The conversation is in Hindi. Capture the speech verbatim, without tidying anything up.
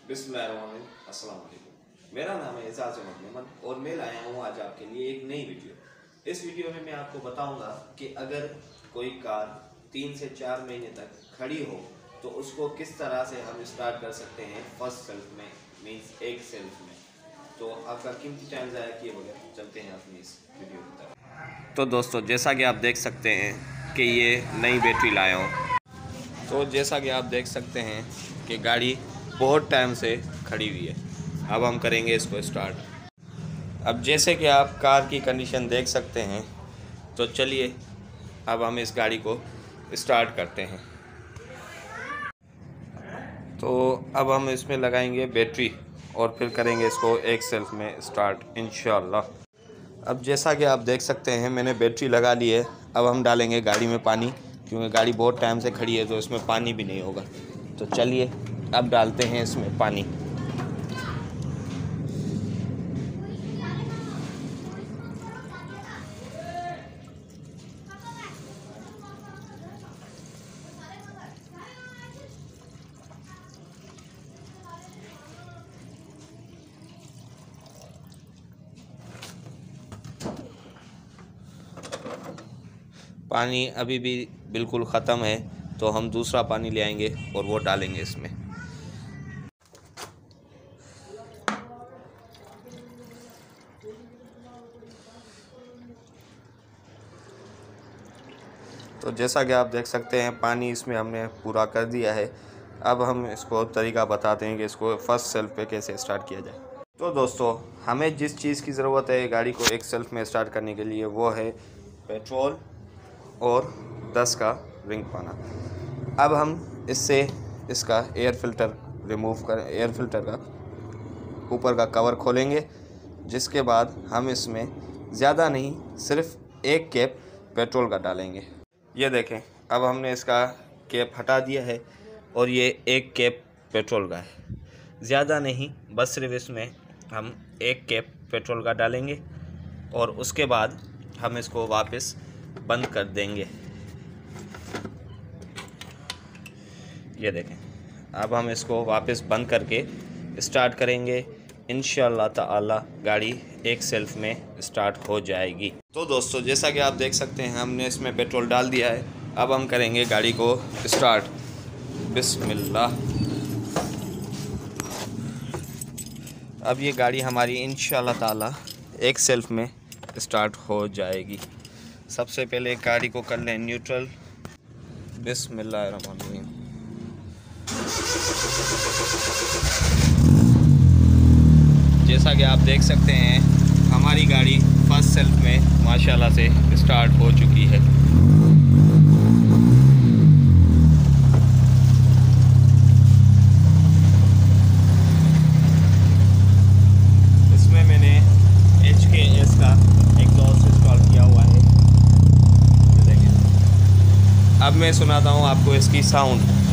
बिस्मिल्लाहिर्रहमानिर्रहीम, अस्सलाम वालेकुम। मेरा नाम है एजाज मेहरन और मैं लाया हूँ आज आपके लिए एक नई वीडियो। इस वीडियो में मैं आपको बताऊंगा कि अगर कोई कार तीन से चार महीने तक खड़ी हो तो उसको किस तरह से हम स्टार्ट कर सकते हैं फर्स्ट सेल्फ में, मींस एक सेल्फ में। तो आपका कीमती टाइम ज़ाया किए बगैर चलते हैं अपनी इस वीडियो की तरफ। तो दोस्तों, जैसा कि आप देख सकते हैं कि ये नई बैटरी लाया हूँ। तो जैसा कि आप देख सकते हैं कि गाड़ी बहुत टाइम से खड़ी हुई है। अब हम करेंगे इसको स्टार्ट। अब जैसे कि आप कार की कंडीशन देख सकते हैं, तो चलिए अब हम इस गाड़ी को स्टार्ट करते हैं। तो अब हम इसमें लगाएंगे बैटरी और फिर करेंगे इसको एक सेल्फ में स्टार्ट इंशाअल्लाह। अब जैसा कि आप देख सकते हैं मैंने बैटरी लगा ली है। अब हम डालेंगे गाड़ी में पानी, क्योंकि गाड़ी बहुत टाइम से खड़ी है तो इसमें पानी भी नहीं होगा। तो चलिए अब डालते हैं इसमें पानी। पानी अभी भी बिल्कुल ख़त्म है, तो हम दूसरा पानी ले आएंगे और वो डालेंगे इसमें। तो जैसा कि आप देख सकते हैं पानी इसमें हमने पूरा कर दिया है। अब हम इसको तरीका बताते हैं कि इसको फर्स्ट सेल्फ पे कैसे स्टार्ट किया जाए। तो दोस्तों, हमें जिस चीज़ की ज़रूरत है गाड़ी को एक सेल्फ में स्टार्ट करने के लिए, वो है पेट्रोल और दस का रिंग पाना। अब हम इससे इसका एयर फिल्टर रिमूव कर एयर फिल्टर का ऊपर का कवर खोलेंगे, जिसके बाद हम इसमें ज़्यादा नहीं सिर्फ एक कैप पेट्रोल का डालेंगे। ये देखें, अब हमने इसका कैप हटा दिया है और ये एक कैप पेट्रोल का है। ज़्यादा नहीं, बस सिर्फ इसमें हम एक कैप पेट्रोल का डालेंगे और उसके बाद हम इसको वापस बंद कर देंगे। ये देखें, अब हम इसको वापस बंद करके स्टार्ट करेंगे। इंशाअल्लाह ताला गाड़ी एक सेल्फ में स्टार्ट हो जाएगी। तो दोस्तों, जैसा कि आप देख सकते हैं हमने इसमें पेट्रोल डाल दिया है। अब हम करेंगे गाड़ी को स्टार्ट। बिस्मिल्लाह। अब ये गाड़ी हमारी इंशाअल्लाह ताला एक सेल्फ में स्टार्ट हो जाएगी। सबसे पहले गाड़ी को कर लें न्यूट्रल। बिस्मिल्लाहिर्रहमानिर्रहीम। जैसा कि आप देख सकते हैं हमारी गाड़ी फर्स्ट सेल्फ में माशाल्लाह से स्टार्ट हो चुकी है। इसमें मैंने एच के एस का एग्जॉस्ट इंस्टॉल किया हुआ है। अब मैं सुनाता हूँ आपको इसकी साउंड।